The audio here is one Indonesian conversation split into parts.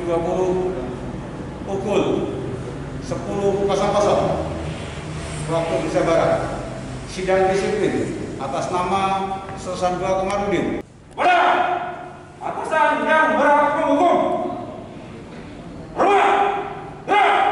2020 pukul 10.00 waktu Indonesia Barat. Sidang disiplin atas nama Sersan II Komarudin. Pada atasan yang berhak menghukum. Berubah. Gerak.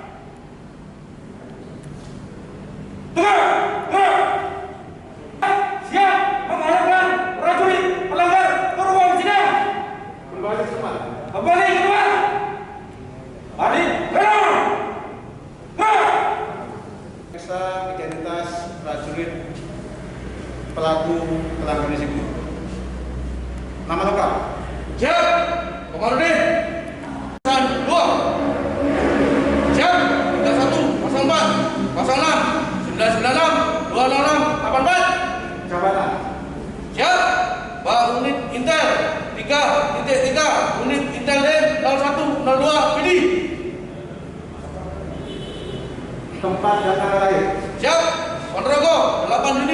Gerak. Siap menghadapkan prajurit pelanggar ke ruang sidang. Kembali semua. Kembali keluar. Mari, gerak. Gerak. Periksa identitas prajurit pelaku pelanggaran disiplin. Nama lengkap. Siap. Komarudin. Sersan II. Siap. 31, 04, 06, 996, 266, 84. Jabatan. Siap. Pak Unit Intel 3.3 Unit Intel D 0102 PD. Tempat dan tanggal lahir. Siap. Ponorogo 8 Juni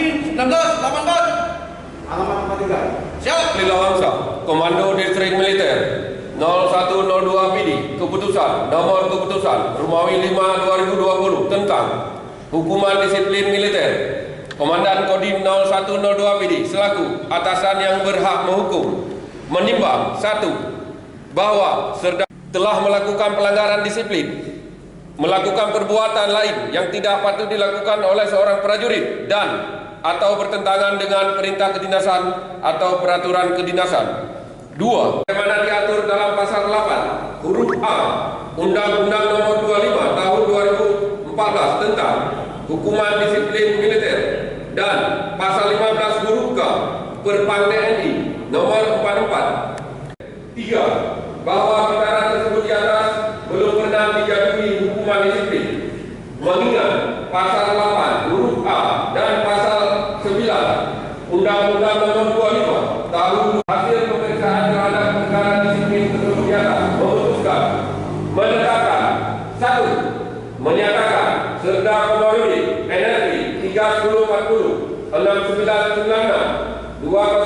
1984. Alamat tempat tinggal. Siap. Lila Wangsa, Komando Distrik Militer 0102 PD, Keputusan Nomor Keputusan Romawi 5/2020 tentang hukuman disiplin militer. Komandan Kodim 0102 PD selaku atasan yang berhak menghukum menimbang 1. Bahwa telah melakukan pelanggaran disiplin, melakukan perbuatan lain yang tidak patut dilakukan oleh seorang prajurit dan atau bertentangan dengan perintah kedinasan atau peraturan kedinasan. 2. Bagaimana diatur dalam pasal 8 huruf A Undang-Undang Nomor 25 Tahun 2014 tentang hukuman disiplin militer dan pasal 15 huruf K Perpang TNI Nomor 44. 3. Bahwa perkara tersebut di atas belum pernah dijatuhi hukuman disiplin mengingat pasal 8 huruf A dan pasal 9 Undang-Undang Nomor 25 Tahun hasil pemeriksaan terhadap perkara disiplin tersebut di atas memutuskan menetapkan 1. Menyatakan Serda Komarudin NRI 3040 6996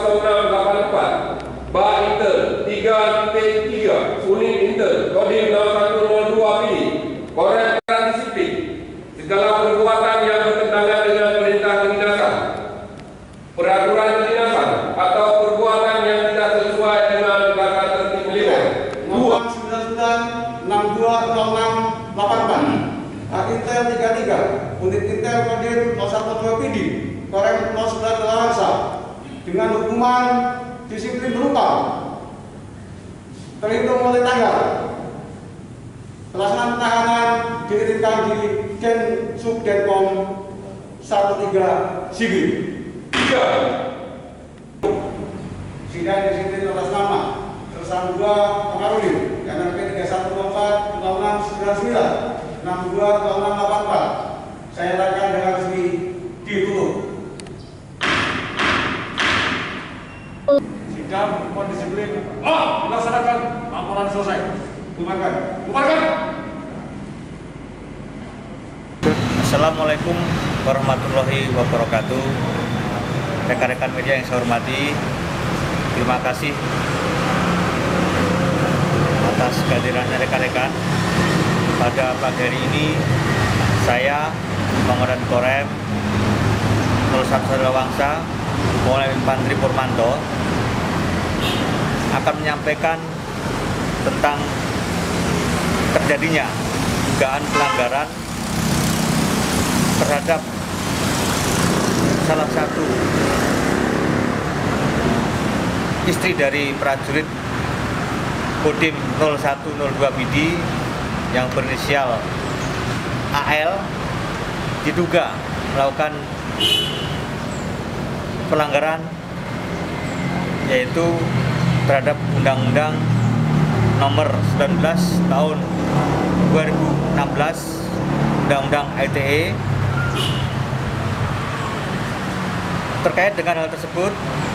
20684 Ba Intel 3.3 Unit Intel Kodim 0102 PD Korek disiplin segala perbuatan yang bertentangan dengan perintah kedinasan, peraturan kedinasan atau perbuatan yang tidak sesuai dengan tata tertib militer. 2. 99620684 Pak Intel 33 Unit Intel Kodim 0102 PD Korem 09 Lawangsa dengan hukuman disiplin berupa terhitung mulai tanggal pelaksanaan penahanan dikirimkan di Den Subdenpom 13 Sigi. 3. Sidang disiplin atas nama Sersan II Komarudin NRP 3104 2699 62 2684. Saya nyatakan dengan resmi ditutup. Sidang hukuman disiplin dilaksanakan. Laporan selesai. Bubarkan. Assalamualaikum warahmatullahi wabarakatuh. Rekan-rekan media yang saya hormati, terima kasih atas kehadirannya rekan-rekan. Pada pagi hari ini saya, Komandan Korem 01 Lawangsa, Kolonel Infantri Purmanto akan menyampaikan tentang terjadinya dugaan pelanggaran terhadap salah satu istri dari prajurit Kodim 0102 PD yang berinisial AL diduga melakukan pelanggaran yaitu terhadap Undang-Undang Nomor 19 Tahun 2016 Undang-Undang ITE. Terkait dengan hal tersebut,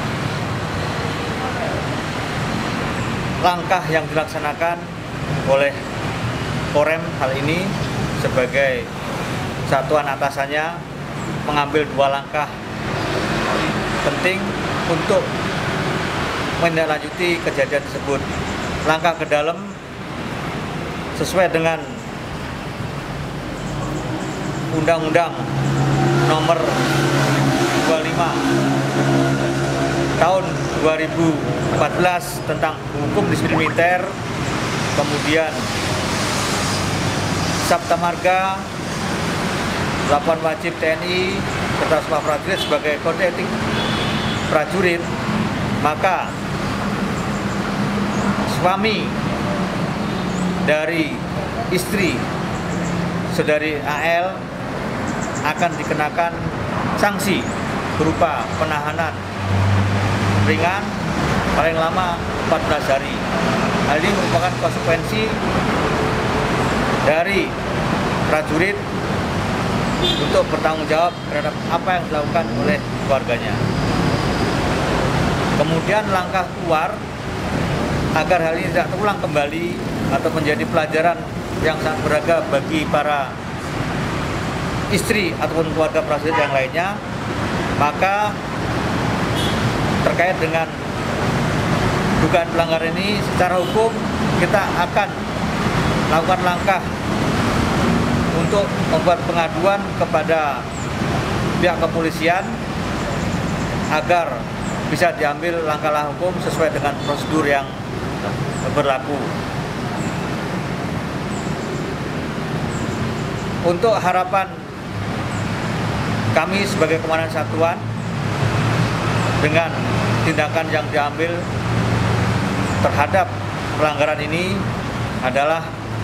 langkah yang dilaksanakan oleh Korem hal ini sebagai satuan atasannya mengambil 2 langkah penting untuk menindaklanjuti kejadian tersebut. Langkah ke dalam sesuai dengan Undang-Undang Nomor 25 Tahun 2014 tentang hukum disiplin militer, kemudian Sabta Marga, laporan wajib TNI, serta Sumpah Prajurit sebagai kode etik prajurit, maka suami dari istri saudari AL akan dikenakan sanksi berupa penahanan ringan paling lama 14 hari. Hal ini merupakan konsekuensi dari prajurit untuk bertanggung jawab terhadap apa yang dilakukan oleh keluarganya. Kemudian langkah keluar agar hal ini tidak terulang kembali atau menjadi pelajaran yang sangat berharga bagi para istri ataupun keluarga prajurit yang lainnya, maka terkait dengan dugaan pelanggaran ini secara hukum kita akan melakukan langkah untuk membuat pengaduan kepada pihak kepolisian agar bisa diambil langkah hukum sesuai dengan prosedur yang berlaku. Untuk harapan kami sebagai Komandan Satuan dengan tindakan yang diambil terhadap pelanggaran ini adalah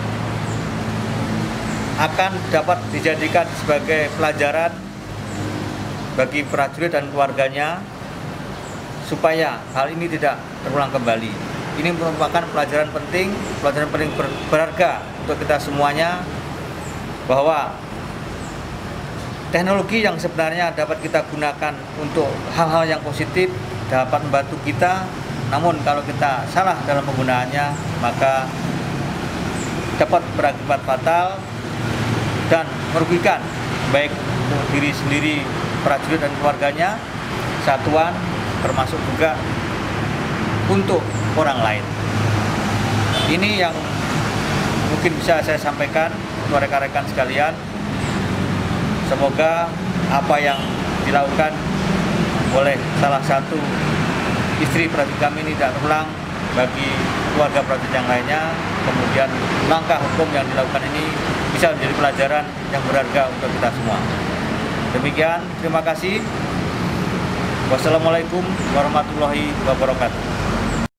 akan dapat dijadikan sebagai pelajaran bagi prajurit dan keluarganya supaya hal ini tidak terulang kembali. Ini merupakan pelajaran penting berharga untuk kita semuanya, bahwa teknologi yang sebenarnya dapat kita gunakan untuk hal-hal yang positif dapat membantu kita, namun kalau kita salah dalam penggunaannya maka dapat berakibat fatal dan merugikan baik untuk diri sendiri, prajurit dan keluarganya, satuan, termasuk juga untuk orang lain. Ini yang mungkin bisa saya sampaikan untuk rekan-rekan sekalian. Semoga apa yang dilakukan oleh salah satu istri prajurit kami ini tidak terulang bagi keluarga prajurit yang lainnya. Kemudian langkah hukum yang dilakukan ini bisa menjadi pelajaran yang berharga untuk kita semua. Demikian, terima kasih. Wassalamualaikum warahmatullahi wabarakatuh.